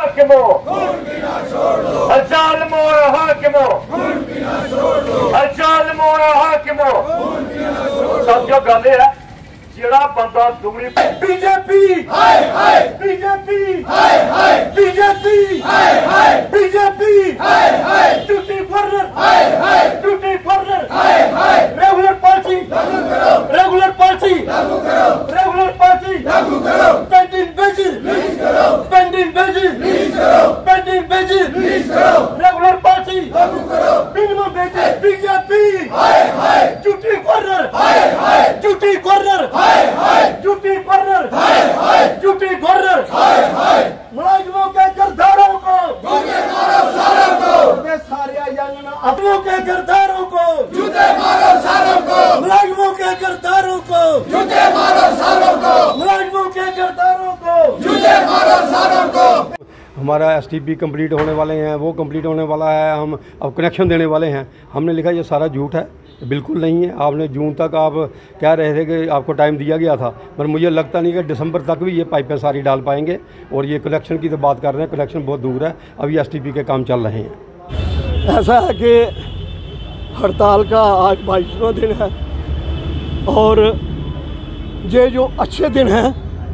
हाकिमो अजालिमो हाकिमो अजालिमो हाकिमो साथियों गल है जेड़ा बंदा दुगनी BJP BJP BJP BJP duty foreigner regular party pending basis regular party minimum basis BJP duty foreigner मुलाजिमों के किरदारों को सारे अपनों के किरदारों को जूते मारो सारों को मुलाजिमों के किरदारों को जूते मारो सारों को मुलाजिमों के किरदारों को जूते मारो सारों को। हमारा STP कंप्लीट होने वाले हैं, वो कंप्लीट होने वाला है, हम अब कनेक्शन देने वाले हैं। हमने लिखा ये सारा झूठ है, बिल्कुल नहीं है। आपने जून तक आप कह रहे थे कि आपको टाइम दिया गया था, पर मुझे लगता नहीं कि दिसंबर तक भी ये पाइपें सारी डाल पाएंगे। और ये कलेक्शन की तो बात कर रहे हैं, कलेक्शन बहुत दूर है, अभी STP के काम चल रहे हैं। ऐसा है कि हड़ताल का आज 22वां दिन है और ये जो अच्छे दिन हैं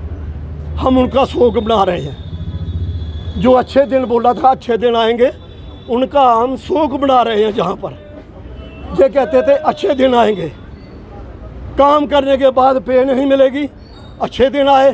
हम उनका शोक बना रहे हैं। जो अच्छे दिन बोला था अच्छे दिन आएंगे, उनका हम शोक बना रहे हैं। जहाँ पर ये कहते थे अच्छे दिन आएंगे, काम करने के बाद पे नहीं मिलेगी, अच्छे दिन आए।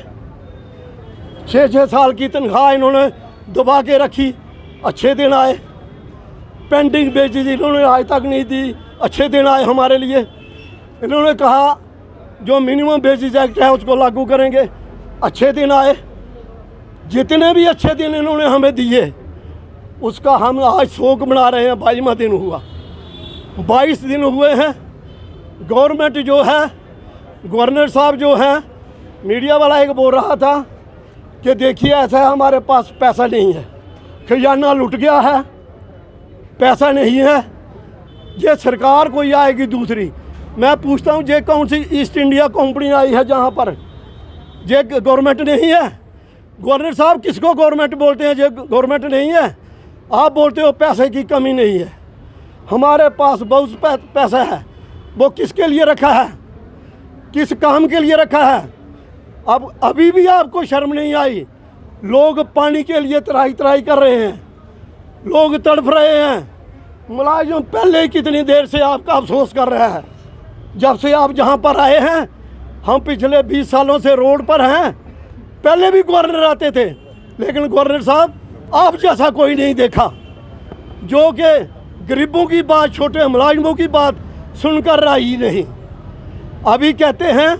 6-6 साल की तनख्वाह इन्होंने दबा के रखी, अच्छे दिन आए। पेंडिंग बेजिस इन्होंने आज तक नहीं दी, अच्छे दिन आए हमारे लिए। इन्होंने कहा जो मिनिमम बेजिस एक्ट है उसको लागू करेंगे, अच्छे दिन आए। जितने भी अच्छे दिन इन्होंने हमें दिए उसका हम आज शोक मना रहे हैं। 22वां दिन हुआ, 22 दिन हुए हैं। गवर्नमेंट जो है, गवर्नर साहब जो हैं, मीडिया वाला एक बोल रहा था कि देखिए ऐसा है हमारे पास पैसा नहीं है, खजाना लुट गया है, पैसा नहीं है। ये सरकार कोई आएगी दूसरी। मैं पूछता हूँ ये कौन सी ईस्ट इंडिया कंपनी आई है जहाँ पर ये गवर्नमेंट नहीं है? गवर्नर साहब किसको गवर्नमेंट बोलते हैं? ये गवर्नमेंट नहीं है। आप बोलते हो पैसे की कमी नहीं है, हमारे पास बहुत पैसा है। वो किसके लिए रखा है, किस काम के लिए रखा है? अब अभी भी आपको शर्म नहीं आई? लोग पानी के लिए त्राही कर रहे हैं, लोग तड़फ रहे हैं। मुलाजिम पहले कितनी देर से आपका अफसोस कर रहा है। जब से आप जहाँ पर आए हैं, हम पिछले 20 सालों से रोड पर हैं। पहले भी गवर्नर आते थे, लेकिन गवर्नर साहब आप जैसा कोई नहीं देखा, जो कि गरीबों की बात, छोटे मुलाजिमों की बात सुनकर रहा ही नहीं। अभी कहते हैं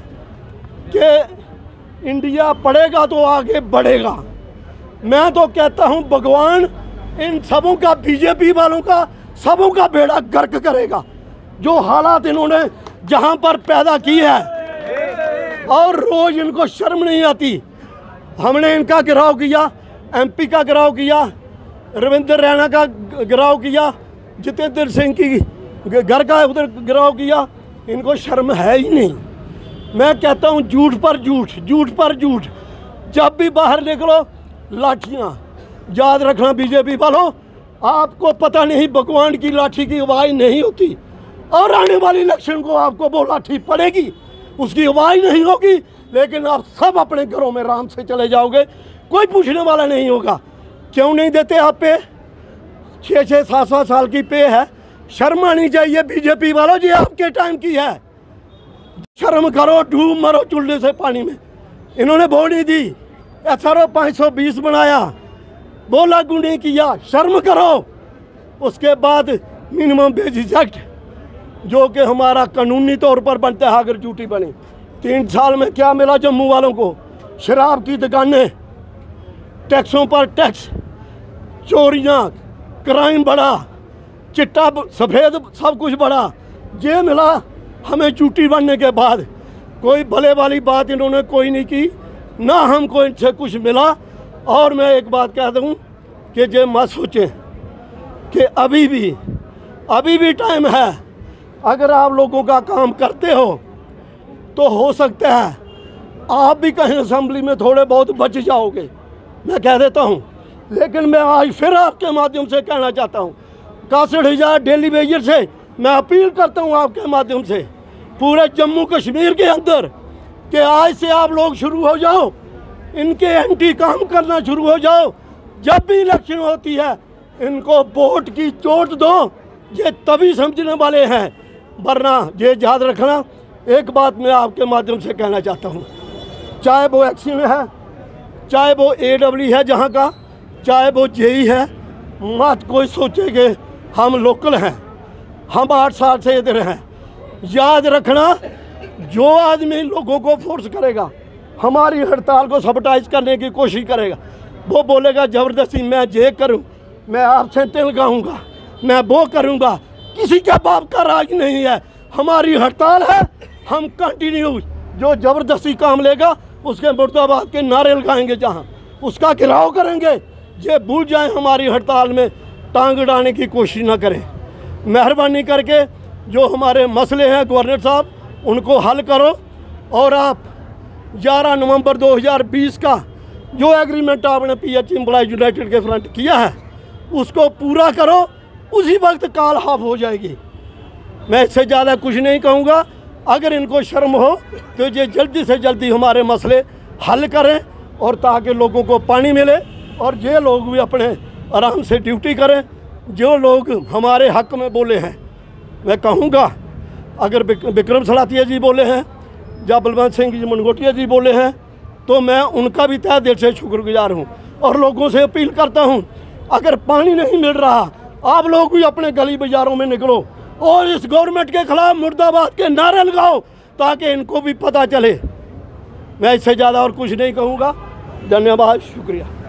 कि इंडिया पढ़ेगा तो आगे बढ़ेगा। मैं तो कहता हूं भगवान इन सबों का, बीजेपी वालों का, सबों का बेड़ा गर्क करेगा। जो हालात इन्होंने जहां पर पैदा की है, और रोज इनको शर्म नहीं आती। हमने इनका गिराव किया, MP का गिराव किया, रविंद्र रैना का गिराव किया, जितेंद्र सिंह की घर का उधर गिराव किया। इनको शर्म है ही नहीं। मैं कहता हूँ झूठ पर झूठ, झूठ पर झूठ। जब भी बाहर निकलो लाठियाँ। याद रखना बीजेपी वालों, आपको पता नहीं भगवान की लाठी की आवाज़ नहीं होती, और आने वाली इलेक्शन को आपको वो लाठी पड़ेगी, उसकी आवाज़ नहीं होगी, लेकिन आप सब अपने घरों में आराम से चले जाओगे, कोई पूछने वाला नहीं होगा। क्यों नहीं देते आप पे? 6-6, 7-7 साल की पे है। शर्म आनी चाहिए बीजेपी वालों, जी आपके टाइम की है। शर्म करो, डूब मरो चूल्हे से पानी में। इन्होंने वो नहीं दी, SRO 520 बनाया, वो लागू नहीं किया, शर्म करो। उसके बाद मिनिमम बेसिस एक्ट, जो कि हमारा कानूनी तौर पर बनता है अगर ड्यूटी बनी। 3 साल में क्या मिला जम्मू वालों को? शराब की दुकानें, टैक्सों पर टैक्स, चोरियां, क्राइम बढ़ा, चिट्टा सफ़ेद सब कुछ बढ़ा। ये मिला हमें ड्यूटी बनने के बाद। कोई भले वाली बात इन्होंने कोई नहीं की, ना हमको इनसे कुछ मिला। और मैं एक बात कह दूँ कि ये मत सोचें कि अभी भी टाइम है। अगर आप लोगों का काम करते हो तो हो सकता है आप भी कहीं असेंबली में थोड़े बहुत बच जाओगे। मैं कह देता हूँ, लेकिन मैं आज फिर आपके माध्यम से कहना चाहता हूँ, 61,000 डेली वेजर से मैं अपील करता हूँ आपके माध्यम से पूरे जम्मू कश्मीर के अंदर कि आज से आप लोग शुरू हो जाओ, इनके एंटी काम करना शुरू हो जाओ। जब भी इलेक्शन होती है इनको वोट की चोट दो, ये तभी समझने वाले हैं, वरना ये याद रखना। एक बात मैं आपके माध्यम से कहना चाहता हूँ, चाहे वो एक्सिम है, चाहे वो AW है जहाँ का, चाहे वो JE है, मत कोई सोचे कि हम लोकल हैं, हम 8 साल से इधर हैं। याद रखना, जो आदमी लोगों को फोर्स करेगा, हमारी हड़ताल को सबटाइज करने की कोशिश करेगा, वो बोलेगा ज़बरदस्ती मैं ये करूं, मैं आपसे तेल लगाऊंगा, मैं वो करूंगा, किसी के बाप का राज नहीं है। हमारी हड़ताल है, हम कंटिन्यू, जो ज़बरदस्ती काम लेगा उसके मुर्दाबाद के नारे लगाएंगे, जहां उसका घेराव करेंगे। ये भूल जाएं, हमारी हड़ताल में टांग अड़ाने की कोशिश ना करें। मेहरबानी करके जो हमारे मसले हैं गवर्नर साहब, उनको हल करो, और आप 11 नवंबर 2020 का जो एग्रीमेंट आपने PH एम्प्लॉय यूनाइटेड के फ्रंट किया है उसको पूरा करो, उसी वक्त काल हाफ हो जाएगी। मैं इससे ज़्यादा कुछ नहीं कहूँगा। अगर इनको शर्म हो तो ये जल्दी से जल्दी हमारे मसले हल करें, और ताकि लोगों को पानी मिले और ये लोग भी अपने आराम से ड्यूटी करें। जो लोग हमारे हक में बोले हैं, मैं कहूँगा, अगर विक्रम सलातिया जी बोले हैं या बलवंत सिंह जी मनगोटिया जी बोले हैं, तो मैं उनका भी तहे दिल से शुक्रगुजार हूँ। और लोगों से अपील करता हूँ, अगर पानी नहीं मिल रहा, आप लोग भी अपने गली बाज़ारों में निकलो और इस गवर्नमेंट के खिलाफ मुर्दाबाद के नारे लगाओ, ताकि इनको भी पता चले। मैं इससे ज़्यादा और कुछ नहीं कहूँगा। धन्यवाद, शुक्रिया।